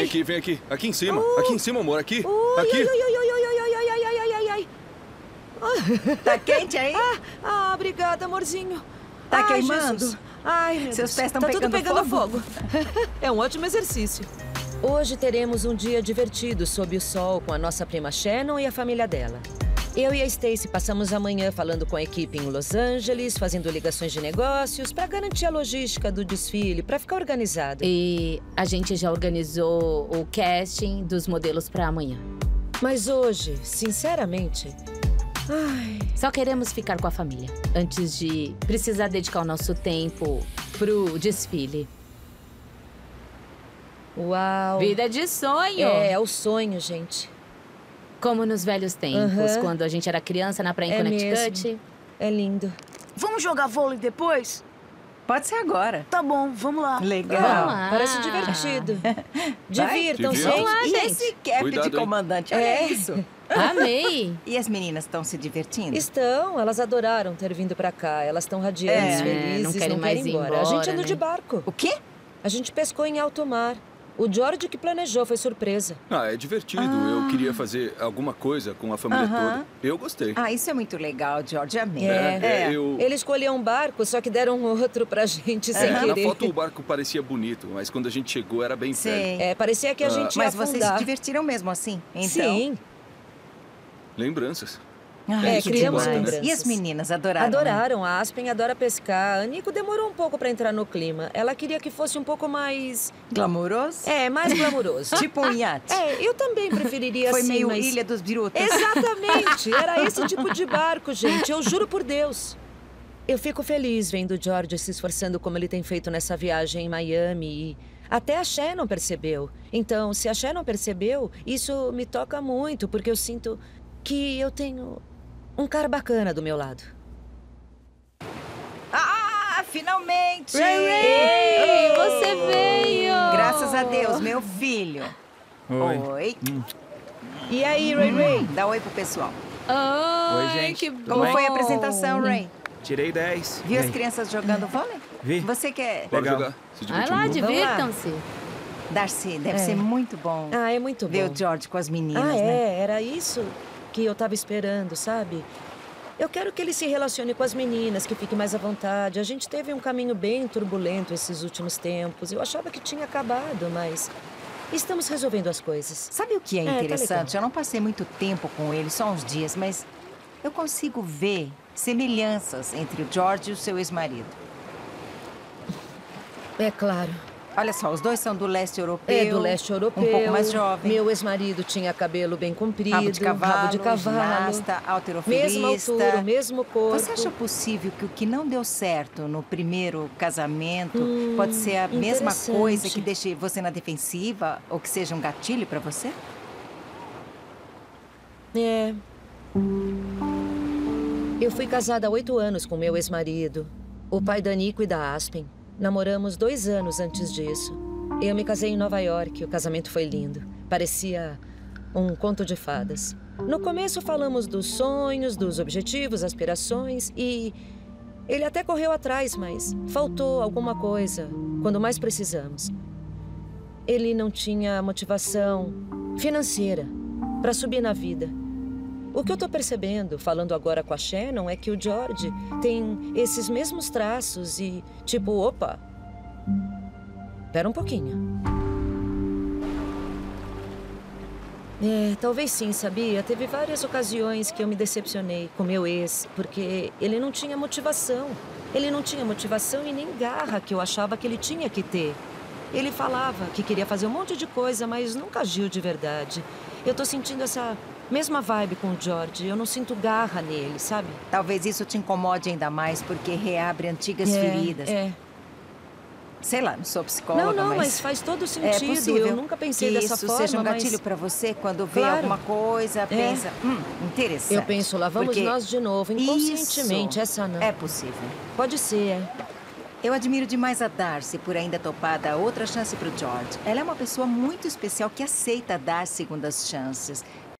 Vem aqui, vem aqui. Aqui em cima. Aqui em cima, amor. Aqui. Ui, Aqui. ai, ai, ai, ai, ai, ai, ai, ai, ai, ai. Tá quente aí? Obrigada, amorzinho. Tá Ai, queimando? Jesus. Ai, meu Seus Deus. pés estão Tá tudo pegando fogo? É um ótimo exercício. Hoje teremos um dia divertido sob o sol com a nossa prima Shannon e a família dela. Eu e a Stacy passamos a manhã falando com a equipe em Los Angeles, fazendo ligações de negócios para garantir a logística do desfile, para ficar organizado. E a gente já organizou o casting dos modelos para amanhã. Mas hoje, sinceramente... Só queremos ficar com a família, antes de precisar dedicar o nosso tempo pro desfile. Uau! Vida de sonho! É o sonho, gente. Como nos velhos tempos, quando a gente era criança na praia em Connecticut. Mesmo. É lindo. Vamos jogar vôlei depois? Pode ser agora. Tá bom, vamos lá. Legal. Vamos lá. Parece divertido. Divirtam-se. Divirtam-se. Vamos lá, Esse cap Cuidado, de hein? comandante, olha isso. Amei! E as meninas estão se divertindo? Estão, elas adoraram ter vindo pra cá. Elas estão radiantes, felizes, não querem mais ir embora. embora, A gente andou né? de barco. O quê? A gente pescou em alto mar. O George que planejou, foi surpresa. É divertido. Eu queria fazer alguma coisa com a família toda. Eu gostei. Isso é muito legal, George. Amei. Eu... Ele escolheu um barco, só que deram outro pra gente sem Na querer. foto o barco parecia bonito, mas quando a gente chegou era bem velho. Parecia que a gente ia Mas vocês se afundar. divertiram mesmo assim? Então... Sim. Lembranças. Que criamos demais. lembranças. E as meninas adoraram? né? Adoraram. A Aspen adora pescar. A Nico demorou um pouco pra entrar no clima. Ela queria que fosse um pouco mais... Glamouroso? mais glamuroso. Tipo um iate? Eu também preferiria Foi assim, meio mas... Ilha dos Birutas. Exatamente! Era esse tipo de barco, gente. Eu juro por Deus. Eu fico feliz vendo o George se esforçando como ele tem feito nessa viagem em Miami e... Até a Shannon percebeu. Então, se a Shannon percebeu, isso me toca muito, porque eu sinto que eu tenho um cara bacana do meu lado. Finalmente! Ei, você veio! Graças a Deus, meu filho. Oi. E aí, Ray Ray? Dá oi pro pessoal. Oi, gente. que Tudo bom! Como foi a apresentação, Ray? Tirei 10. Viu E as aí? crianças jogando vôlei? Vi. Você quer... Bora Legal. jogar. Se Vai divertir lá, um pouco. divirtam-se. Darcy, deve ser muito bom É muito ver bom. o George com as meninas, né? Era isso que eu tava esperando, sabe? Eu quero que ele se relacione com as meninas, que fique mais à vontade. A gente teve um caminho bem turbulento esses últimos tempos. Eu achava que tinha acabado, mas estamos resolvendo as coisas. Sabe o que é tá interessante? legal. Eu não passei muito tempo com ele, só uns dias, mas eu consigo ver semelhanças entre o George e o seu ex-marido. É claro. Olha só, os dois são do leste europeu. Do leste europeu. Um pouco mais jovem. Meu ex-marido tinha cabelo bem comprido. Rabo de cavalo, ginasta, Mesma halterofilista. altura, mesmo corpo. Você acha possível que o que não deu certo no primeiro casamento pode ser a mesma interessante. coisa que deixe você na defensiva ou que seja um gatilho pra você? Eu fui casada há 8 anos com meu ex-marido, o pai da Nico e da Aspen. Namoramos 2 anos antes disso. Eu me casei em Nova York, o casamento foi lindo. Parecia um conto de fadas. No começo falamos dos sonhos, dos objetivos, aspirações e... Ele até correu atrás, mas faltou alguma coisa quando mais precisamos. Ele não tinha motivação financeira para subir na vida. O que eu tô percebendo, falando agora com a Shannon, é que o George tem esses mesmos traços e, tipo, opa, pera um pouquinho. Talvez sim, sabia? Teve várias ocasiões que eu me decepcionei com meu ex, porque ele não tinha motivação. Ele não tinha motivação e nem garra que eu achava que ele tinha que ter. Ele falava que queria fazer um monte de coisa, mas nunca agiu de verdade. Eu tô sentindo essa mesma vibe com o George. Eu não sinto garra nele, sabe? Talvez isso te incomode ainda mais porque reabre antigas feridas. Sei lá, não sou psicóloga, Não, mas faz todo sentido. É possível Eu nunca pensei que dessa isso forma, seja um gatilho mas... pra você quando vê Claro. alguma coisa, pensa, interessante. Eu penso, lá vamos Porque nós de novo, inconscientemente, isso essa não. é possível. Pode ser, Eu admiro demais a Darcy por ainda topar dar outra chance pro George. Ela é uma pessoa muito especial que aceita dar segundas chances.